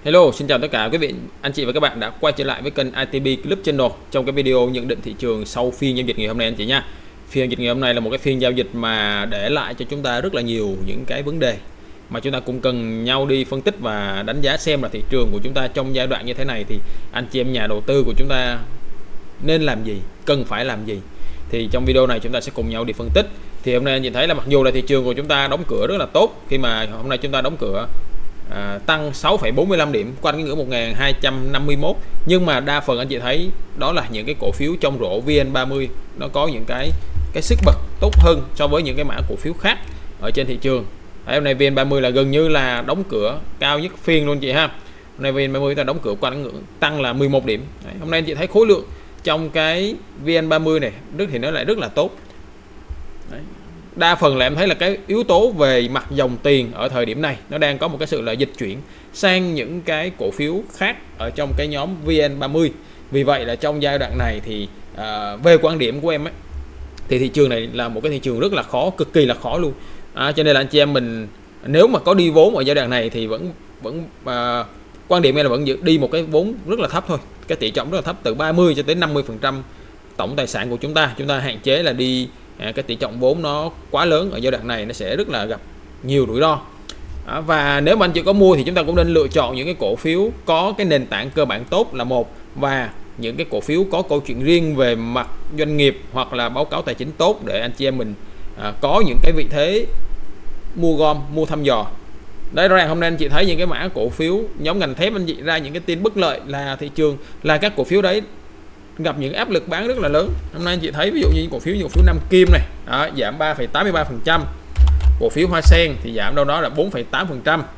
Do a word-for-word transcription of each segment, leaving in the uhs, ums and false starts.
Hello, xin chào tất cả quý vị, anh chị và các bạn đã quay trở lại với kênh i tê bê Club Channel trong cái video nhận định thị trường sau phiên giao dịch ngày hôm nay anh chị nha. Phiên giao dịch ngày hôm nay là một cái phiên giao dịch mà để lại cho chúng ta rất là nhiều những cái vấn đề mà chúng ta cũng cần nhau đi phân tích và đánh giá xem là thị trường của chúng ta trong giai đoạn như thế này thì anh chị em nhà đầu tư của chúng ta nên làm gì, cần phải làm gì. Thì trong video này chúng ta sẽ cùng nhau đi phân tích. Thì hôm nay anh chị thấy là mặc dù là thị trường của chúng ta đóng cửa rất là tốt, khi mà hôm nay chúng ta đóng cửa À, tăng sáu phẩy bốn mươi lăm điểm quanh cái ngưỡng một nghìn hai trăm năm mươi mốt, nhưng mà đa phần anh chị thấy đó là những cái cổ phiếu trong rổ vê en ba mươi nó có những cái cái sức bật tốt hơn so với những cái mã cổ phiếu khác ở trên thị trường. Đấy, hôm nay vê en ba mươi là gần như là đóng cửa cao nhất phiên luôn chị ha. Hôm nay vê en ba mươi ta đóng cửa quanh ngưỡng tăng là mười một điểm. Đấy, hôm nay anh chị thấy khối lượng trong cái vê en ba mươi này rất thì nó lại rất là tốt. Đấy, đa phần là em thấy là cái yếu tố về mặt dòng tiền ở thời điểm này nó đang có một cái sự là dịch chuyển sang những cái cổ phiếu khác ở trong cái nhóm vê en ba mươi. Vì vậy là trong giai đoạn này thì à, về quan điểm của em ấy, thì thị trường này là một cái thị trường rất là khó, cực kỳ là khó luôn. À, cho nên là anh chị em mình nếu mà có đi vốn ở giai đoạn này thì vẫn vẫn à, quan điểm em là vẫn đi một cái vốn rất là thấp thôi, cái tỷ trọng rất là thấp, từ ba mươi cho tới năm mươi phần trăm tổng tài sản của chúng ta. Chúng ta hạn chế là đi À, cái tỷ trọng vốn nó quá lớn ở giai đoạn này, nó sẽ rất là gặp nhiều rủi ro. À, và nếu mà anh chị có mua thì chúng ta cũng nên lựa chọn những cái cổ phiếu có cái nền tảng cơ bản tốt là một, và những cái cổ phiếu có câu chuyện riêng về mặt doanh nghiệp hoặc là báo cáo tài chính tốt để anh chị em mình à, có những cái vị thế mua gom, mua thăm dò. Đấy, rõ ràng hôm nay anh chị thấy những cái mã cổ phiếu nhóm ngành thép anh chị ra những cái tin bất lợi là thị trường là các cổ phiếu đấy gặp những áp lực bán rất là lớn. Hôm nay anh chị thấy ví dụ như cổ phiếu như cổ phiếu Nam Kim này đó, giảm ba phẩy tám mươi ba phần trăm, cổ phiếu Hoa Sen thì giảm đâu đó là bốn phẩy tám phần trăm,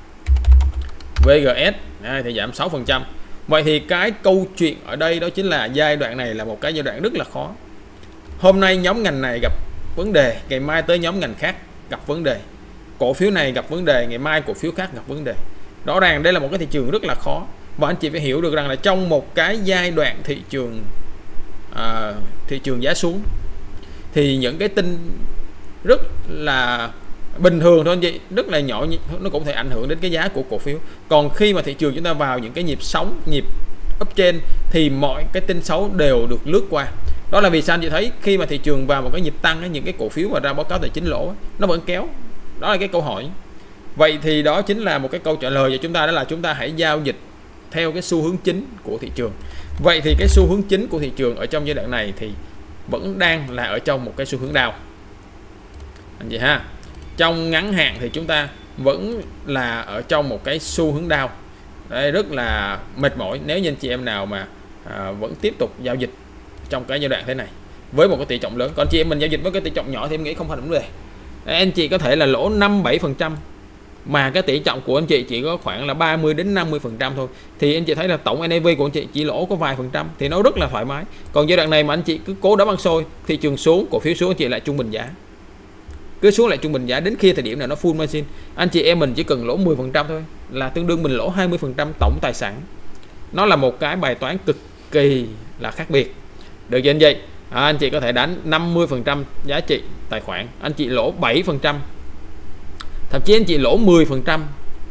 vê giê ét à, thì giảm sáu phần trăm. Vậy thì cái câu chuyện ở đây đó chính là giai đoạn này là một cái giai đoạn rất là khó. Hôm nay nhóm ngành này gặp vấn đề, ngày mai tới nhóm ngành khác gặp vấn đề, cổ phiếu này gặp vấn đề, ngày mai cổ phiếu khác gặp vấn đề. Rõ ràng đây là một cái thị trường rất là khó, và anh chị phải hiểu được rằng là trong một cái giai đoạn thị trường À, thị trường giá xuống thì những cái tin rất là bình thường thôi anh chị, rất là nhỏ, nó cũng thể ảnh hưởng đến cái giá của cổ phiếu. Còn khi mà thị trường chúng ta vào những cái nhịp sóng, nhịp uptrend thì mọi cái tin xấu đều được lướt qua. Đó là vì sao anh chị thấy khi mà thị trường vào một cái nhịp tăng, những cái cổ phiếu mà ra báo cáo tài chính lỗ nó vẫn kéo. Đó là cái câu hỏi. Vậy thì đó chính là một cái câu trả lời cho chúng ta, đó là chúng ta hãy giao dịch theo cái xu hướng chính của thị trường. Vậy thì cái xu hướng chính của thị trường ở trong giai đoạn này thì vẫn đang là ở trong một cái xu hướng down anh chị ha. Trong ngắn hạn thì chúng ta vẫn là ở trong một cái xu hướng down. Đây rất là mệt mỏi nếu như anh chị em nào mà à, vẫn tiếp tục giao dịch trong cái giai đoạn thế này với một cái tỷ trọng lớn. Còn chị em mình giao dịch với cái tỷ trọng nhỏ thì em nghĩ không phải vấn đề. Đấy, anh chị có thể là lỗ năm bảy phần trăm mà cái tỷ trọng của anh chị chỉ có khoảng là ba mươi đến năm mươi phần trăm thôi, thì anh chị thấy là tổng en a vê của anh chị chỉ lỗ có vài phần trăm thì nó rất là thoải mái. Còn giai đoạn này mà anh chị cứ cố đấm ăn xôi, thị trường xuống, cổ phiếu xuống, anh chị lại trung bình giá, cứ xuống lại trung bình giá đến khi thời điểm nào nó full margin, anh chị em mình chỉ cần lỗ mười phần trăm thôi là tương đương mình lỗ hai mươi phần trăm tổng tài sản. Nó là một cái bài toán cực kỳ là khác biệt, được chưa anh chị? À, anh chị có thể đánh năm mươi phần trăm giá trị tài khoản, anh chị lỗ bảy phần trăm, thậm chí anh chị lỗ mười phần trăm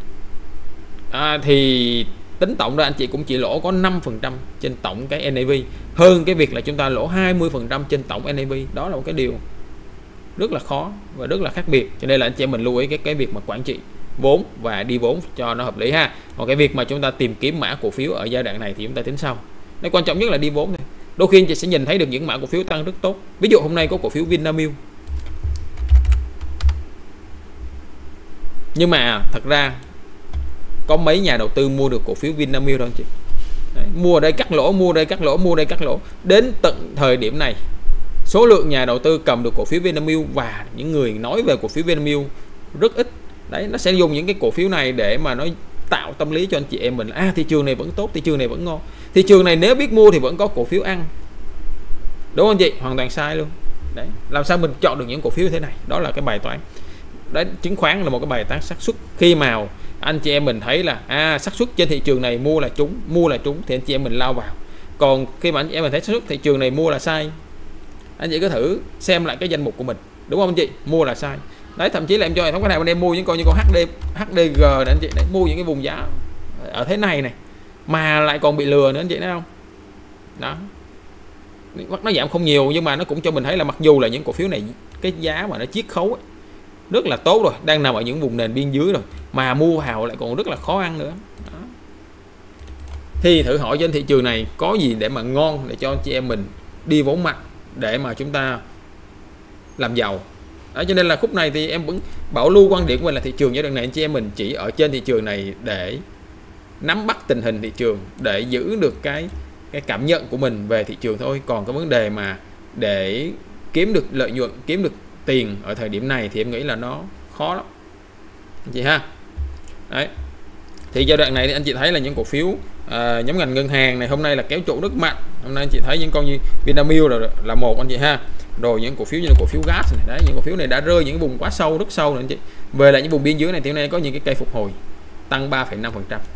à, thì tính tổng ra anh chị cũng chỉ lỗ có năm phần trăm trên tổng cái en a vê, hơn cái việc là chúng ta lỗ hai mươi phần trăm trên tổng en a vê. Đó là một cái điều rất là khó và rất là khác biệt. Cho nên là anh chị mình lưu ý cái cái việc mà quản trị vốn và đi vốn cho nó hợp lý ha. Còn cái việc mà chúng ta tìm kiếm mã cổ phiếu ở giai đoạn này thì chúng ta tính sau. Cái quan trọng nhất là đi vốn thôi. Đôi khi anh chị sẽ nhìn thấy được những mã cổ phiếu tăng rất tốt. Ví dụ hôm nay có cổ phiếu Vinamilk, nhưng mà thật ra có mấy nhà đầu tư mua được cổ phiếu Vinamilk đâu anh chị. Đấy, mua ở đây cắt lỗ, mua ở đây cắt lỗ, mua ở đây cắt lỗ. Đến tận thời điểm này, số lượng nhà đầu tư cầm được cổ phiếu Vinamilk và những người nói về cổ phiếu Vinamilk rất ít. Đấy, nó sẽ dùng những cái cổ phiếu này để mà nó tạo tâm lý cho anh chị em mình, à thị trường này vẫn tốt, thị trường này vẫn ngon, thị trường này nếu biết mua thì vẫn có cổ phiếu ăn. Đúng không anh chị? Hoàn toàn sai luôn. Đấy, làm sao mình chọn được những cổ phiếu như thế này? Đó là cái bài toán. Đấy, chứng khoán là một cái bài toán xác suất. Khi mà anh chị em mình thấy là à xác suất trên thị trường này mua là trúng, mua là trúng thì anh chị em mình lao vào. Còn khi mà anh chị em mình thấy xác suất thị trường này mua là sai, anh chị có thử xem lại cái danh mục của mình, đúng không anh chị? Mua là sai. Đấy, thậm chí là em cho hệ thống cái này anh em mua những con như con hát đê hát đê giê này anh chị, đấy, mua những cái vùng giá ở thế này này mà lại còn bị lừa nữa anh chị thấy không? Đó, nó giảm không nhiều nhưng mà nó cũng cho mình thấy là mặc dù là những cổ phiếu này cái giá mà nó chiết khấu ấy, rất là tốt rồi, đang nằm ở những vùng nền biên dưới rồi mà mua vào lại còn rất là khó ăn nữa. Đó. Thì thử hỏi trên thị trường này có gì để mà ngon để cho anh chị em mình đi vốn mạnh để mà chúng ta làm giàu. Đó, cho nên là khúc này thì em vẫn bảo lưu quan điểm của mình là thị trường giai đoạn này anh chị em mình chỉ ở trên thị trường này để nắm bắt tình hình thị trường, để giữ được cái cái cảm nhận của mình về thị trường thôi. Còn cái vấn đề mà để kiếm được lợi nhuận, kiếm được tiền ở thời điểm này thì em nghĩ là nó khó lắm anh chị ha. Đấy, thì giai đoạn này thì anh chị thấy là những cổ phiếu à, nhóm ngành ngân hàng này hôm nay là kéo trụ rất mạnh. Hôm nay anh chị thấy những con như Vinamilk là, là một anh chị ha, rồi những cổ phiếu như là cổ phiếu gas này, đấy, những cổ phiếu này đã rơi những vùng quá sâu, rất sâu rồi anh chị, về lại những vùng biên dưới này thì hôm nay có những cái cây phục hồi tăng ba phẩy năm phần trăm.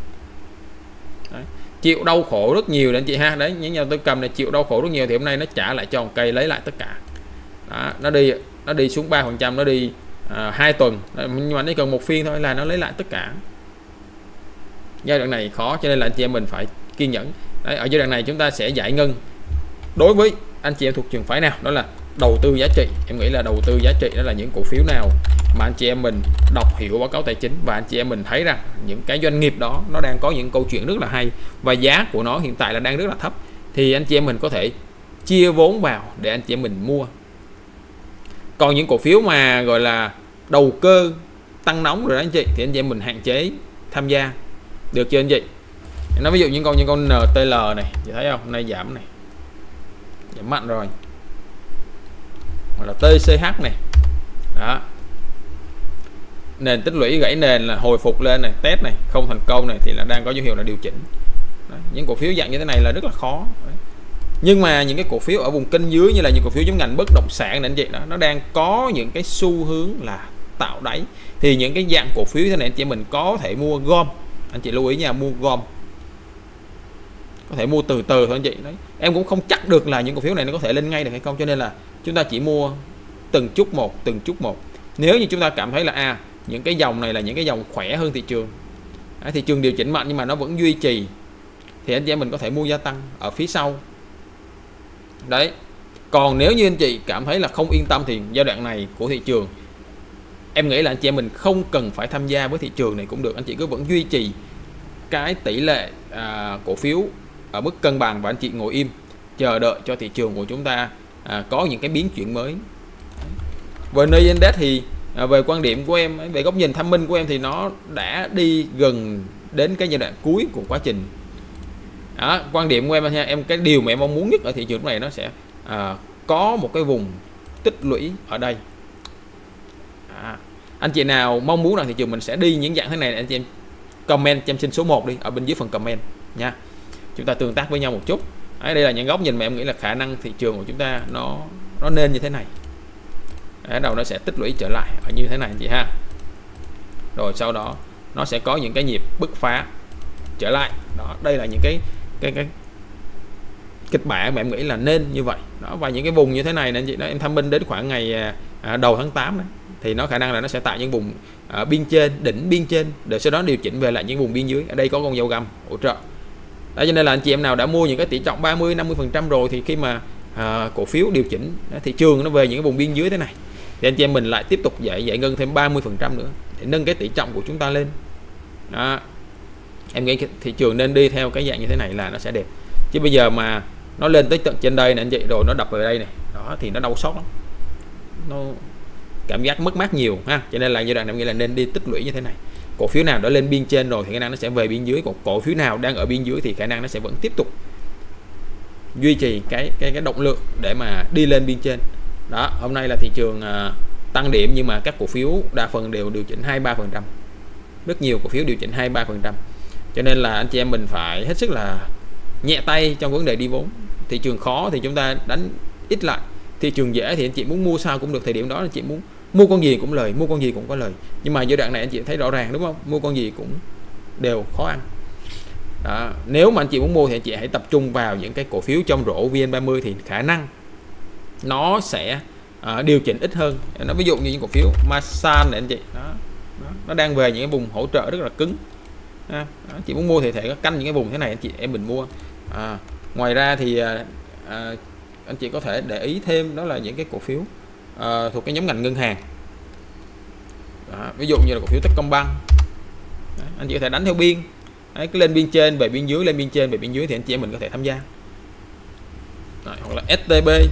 Chịu đau khổ rất nhiều đấy anh chị ha. Đấy, những nhà tôi cầm này chịu đau khổ rất nhiều thì hôm nay nó trả lại cho một cây lấy lại tất cả. Đó, nó đi nó đi xuống ba phần trăm, nó đi à, hai tuần, nhưng mà nó cần một phiên thôi là nó lấy lại tất cả. Giai đoạn này khó cho nên là anh chị em mình phải kiên nhẫn. Đấy, ở giai đoạn này chúng ta sẽ giải ngân đối với anh chị em thuộc trường phái nào, đó là đầu tư giá trị. Em nghĩ là đầu tư giá trị đó là những cổ phiếu nào mà anh chị em mình đọc hiểu báo cáo tài chính và anh chị em mình thấy rằng những cái doanh nghiệp đó nó đang có những câu chuyện rất là hay và giá của nó hiện tại là đang rất là thấp, thì anh chị em mình có thể chia vốn vào để anh chị em mình mua. Còn những cổ phiếu mà gọi là đầu cơ tăng nóng rồi đó anh chị thì anh chị em mình hạn chế tham gia, được chưa anh chị? Nó ví dụ những con như con en tê lờ này, chị thấy không, hôm nay giảm này, giảm mạnh rồi, hoặc là tê xê hát này, đó, nền tích lũy gãy nền là hồi phục lên này, test này không thành công này thì là đang có dấu hiệu là điều chỉnh. Đấy, những cổ phiếu dạng như thế này là rất là khó. Đấy. Nhưng mà những cái cổ phiếu ở vùng kênh dưới như là những cổ phiếu giống ngành bất động sản này anh chị, đó nó đang có những cái xu hướng là tạo đáy, thì những cái dạng cổ phiếu thế này anh chị mình có thể mua gom, anh chị lưu ý nha, mua gom, có thể mua từ từ thôi anh chị. Đấy, em cũng không chắc được là những cổ phiếu này nó có thể lên ngay được hay không, cho nên là chúng ta chỉ mua từng chút một, từng chút một. Nếu như chúng ta cảm thấy là à những cái dòng này là những cái dòng khỏe hơn thị trường, à, thị trường điều chỉnh mạnh nhưng mà nó vẫn duy trì, thì anh chị em mình có thể mua gia tăng ở phía sau. Đấy, còn nếu như anh chị cảm thấy là không yên tâm thì giai đoạn này của thị trường em nghĩ là anh chị em mình không cần phải tham gia với thị trường này cũng được, anh chị cứ vẫn duy trì cái tỷ lệ à, cổ phiếu ở mức cân bằng và anh chị ngồi im chờ đợi cho thị trường của chúng ta à, có những cái biến chuyển mới. Về vê en Index thì à, về quan điểm của em, về góc nhìn thăm minh của em thì nó đã đi gần đến cái giai đoạn cuối của quá trình. Đó, quan điểm của em nha, em cái điều mà em mong muốn nhất ở thị trường này nó sẽ à, có một cái vùng tích lũy ở đây. À, anh chị nào mong muốn rằng thị trường mình sẽ đi những dạng thế này, anh chị em comment cho em xin số một đi ở bên dưới phần comment nha, chúng ta tương tác với nhau một chút. Đấy, đây là những góc nhìn mà em nghĩ là khả năng thị trường của chúng ta nó nó nên như thế này. Đấy, đầu nó sẽ tích lũy trở lại ở như thế này anh chị ha, rồi sau đó nó sẽ có những cái nhịp bứt phá trở lại. Đó, đây là những cái cái cái kịch bản mà em nghĩ là nên như vậy. Đó, và những cái vùng như thế này nè anh chị, đó em tham minh đến khoảng ngày à, đầu tháng tám đấy, thì nó khả năng là nó sẽ tạo những vùng à, biên trên, đỉnh biên trên, để sau đó điều chỉnh về lại những vùng biên dưới. Ở đây có con dấu găm hỗ trợ. Đó, cho nên là anh chị em nào đã mua những cái tỷ trọng ba mươi năm mươi phần trăm rồi thì khi mà à, cổ phiếu điều chỉnh, thị trường nó về những cái vùng biên dưới thế này thì anh chị em mình lại tiếp tục giải giải ngân thêm ba mươi phần trăm nữa để nâng cái tỷ trọng của chúng ta lên. Đó, em nghĩ thị trường nên đi theo cái dạng như thế này là nó sẽ đẹp, chứ bây giờ mà nó lên tới tận trên đây này anh chị, rồi nó đập về đây này, đó thì nó đau xót lắm, nó cảm giác mất mát nhiều ha. Cho nên là giai đoạn này em nghĩ là nên đi tích lũy như thế này. Cổ phiếu nào đã lên biên trên rồi thì khả năng nó sẽ về biên dưới, còn cổ phiếu nào đang ở biên dưới thì khả năng nó sẽ vẫn tiếp tục duy trì cái cái cái động lực để mà đi lên biên trên. Đó, hôm nay là thị trường uh, tăng điểm nhưng mà các cổ phiếu đa phần đều điều chỉnh hai ba phần trăm, rất nhiều cổ phiếu điều chỉnh hai ba phần trăm, cho nên là anh chị em mình phải hết sức là nhẹ tay trong vấn đề đi vốn. Thị trường khó thì chúng ta đánh ít lại, thị trường dễ thì anh chị muốn mua sao cũng được, thời điểm đó anh chị muốn mua con gì cũng lời, mua con gì cũng có lời. Nhưng mà giai đoạn này anh chị thấy rõ ràng đúng không, mua con gì cũng đều khó ăn. Đó, nếu mà anh chị muốn mua thì anh chị hãy tập trung vào những cái cổ phiếu trong rổ vê en ba mươi thì khả năng nó sẽ uh, điều chỉnh ít hơn. Nó ví dụ như những cổ phiếu Masan này anh chị, đó, đó, nó đang về những cái vùng hỗ trợ rất là cứng. à, anh chị muốn mua thì thể có canh những cái vùng thế này anh chị em mình mua. À, ngoài ra thì à, à, anh chị có thể để ý thêm đó là những cái cổ phiếu à, thuộc cái nhóm ngành ngân hàng. Đó, ví dụ như là cổ phiếu Techcombank, đấy, anh chị có thể đánh theo biên. Đấy, cứ lên biên trên về biên dưới, lên biên trên về biên dưới thì anh chị em mình có thể tham gia. Đấy, hoặc là ét tê bê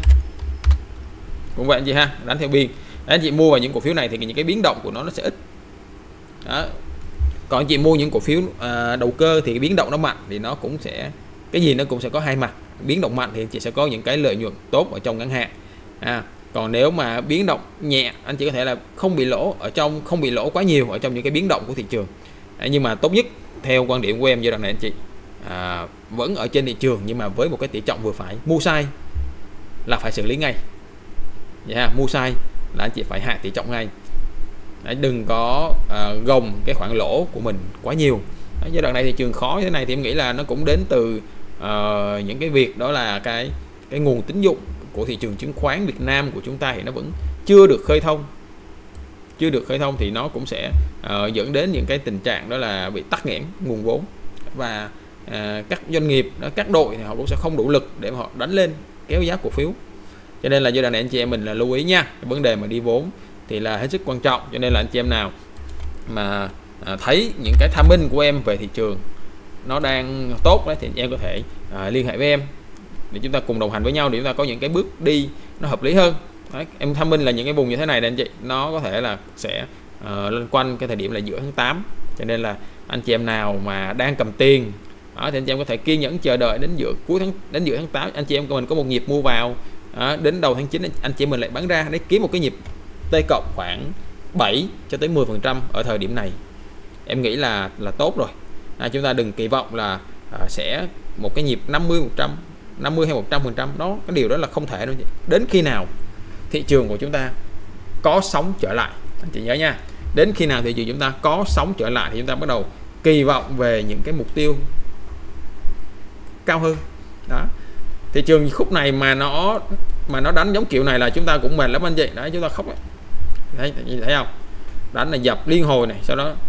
cũng vậy anh chị ha, đánh theo biên. Đấy, anh chị mua vào những cổ phiếu này thì những cái biến động của nó nó sẽ ít. Đó. Còn anh chị mua những cổ phiếu à, đầu cơ thì biến động nó mạnh thì nó cũng sẽ, cái gì nó cũng sẽ có hai mặt. Biến động mạnh thì anh chị sẽ có những cái lợi nhuận tốt ở trong ngắn hạn. À, còn nếu mà biến động nhẹ, anh chị có thể là không bị lỗ ở trong, không bị lỗ quá nhiều ở trong những cái biến động của thị trường. Đấy, nhưng mà tốt nhất theo quan điểm của em giai đoạn này anh chị à, vẫn ở trên thị trường nhưng mà với một cái tỷ trọng vừa phải. Mua sai là phải xử lý ngay. Yeah, mua sai là anh chị phải hạ tỷ trọng ngay. Đấy, đừng có uh, gồng cái khoản lỗ của mình quá nhiều. Đấy, giai đoạn này thị trường khó như thế này thì em nghĩ là nó cũng đến từ uh, những cái việc đó là cái cái nguồn tín dụng của thị trường chứng khoán Việt Nam của chúng ta thì nó vẫn chưa được khơi thông. Chưa được khơi thông thì nó cũng sẽ uh, dẫn đến những cái tình trạng đó là bị tắc nghẽn nguồn vốn, và uh, các doanh nghiệp, các đội thì họ cũng sẽ không đủ lực để mà họ đánh lên kéo giá cổ phiếu. Cho nên là giai đoạn này anh chị em mình là lưu ý nha, cái vấn đề mà đi vốn thì là hết sức quan trọng. Cho nên là anh chị em nào mà à, thấy những cái tham minh của em về thị trường nó đang tốt đấy thì em có thể à, liên hệ với em để chúng ta cùng đồng hành với nhau, để chúng ta có những cái bước đi nó hợp lý hơn. Đấy, em tham minh là những cái vùng như thế này này anh chị, nó có thể là sẽ uh, lên quanh cái thời điểm là giữa tháng tám. Cho nên là anh chị em nào mà đang cầm tiền đó, thì anh chị em có thể kiên nhẫn chờ đợi đến giữa cuối tháng, đến giữa tháng tám anh chị em của mình có một nhịp mua vào. Đó, đến đầu tháng chín anh chị em mình lại bán ra để kiếm một cái nhịp T cộng khoảng bảy cho tới mười phần trăm ở thời điểm này, em nghĩ là là tốt rồi. À, chúng ta đừng kỳ vọng là à, sẽ một cái nhịp năm mươi phần trăm, năm mươi hay một trăm phần trăm, đó cái điều đó là không thể đâu. Đến khi nào thị trường của chúng ta có sóng trở lại, anh chị nhớ nha, đến khi nào thị trường chúng ta có sóng trở lại thì chúng ta bắt đầu kỳ vọng về những cái mục tiêu cao hơn. Đó, thị trường khúc này mà nó mà nó đánh giống kiểu này là chúng ta cũng mệt lắm anh chị. Đấy, chúng ta khóc đấy. Thấy, thấy không, đánh là dập liên hồi này, sau đó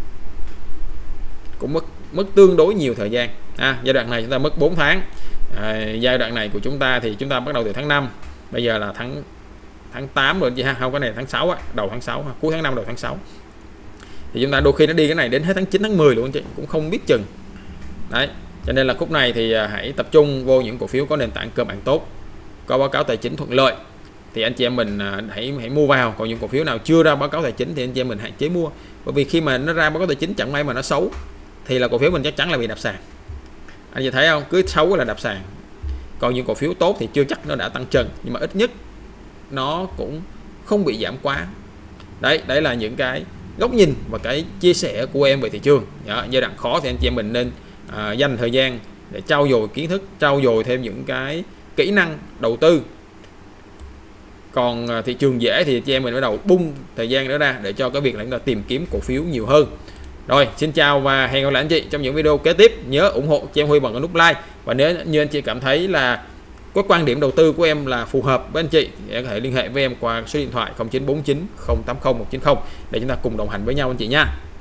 cũng mất mất tương đối nhiều thời gian. À, giai đoạn này chúng ta mất bốn tháng. À, giai đoạn này của chúng ta thì chúng ta bắt đầu từ tháng năm, bây giờ là tháng tháng tám rồi chị ha, không, cái này tháng sáu á, đầu tháng sáu, cuối tháng năm đầu tháng sáu, thì chúng ta đôi khi nó đi cái này đến hết tháng chín tháng mười luôn anh chị, cũng không biết chừng. Đấy, cho nên là khúc này thì hãy tập trung vô những cổ phiếu có nền tảng cơ bản tốt, có báo cáo tài chính thuận lợi thì anh chị em mình hãy hãy mua vào. Còn những cổ phiếu nào chưa ra báo cáo tài chính thì anh chị em mình hạn chế mua, bởi vì khi mà nó ra báo cáo tài chính chẳng may mà nó xấu thì là cổ phiếu mình chắc chắn là bị đạp sàn. Anh chị thấy không, cứ xấu là đạp sàn. Còn những cổ phiếu tốt thì chưa chắc nó đã tăng trần, nhưng mà ít nhất nó cũng không bị giảm quá. Đấy, đấy là những cái góc nhìn và cái chia sẻ của em về thị trường. Đó, giai đoạn khó thì anh chị em mình nên à, dành thời gian để trau dồi kiến thức, trau dồi thêm những cái kỹ năng đầu tư. Còn thị trường dễ thì chị em mình bắt đầu bung thời gian đó ra để cho cái việc là chúng ta tìm kiếm cổ phiếu nhiều hơn. Rồi, xin chào và hẹn gặp lại anh chị trong những video kế tiếp. Nhớ ủng hộ cho em Huy bằng cái nút like, và nếu như anh chị cảm thấy là có quan điểm đầu tư của em là phù hợp với anh chị thì em có thể liên hệ với em qua số điện thoại không chín bốn chín không tám không một chín không để chúng ta cùng đồng hành với nhau anh chị nha.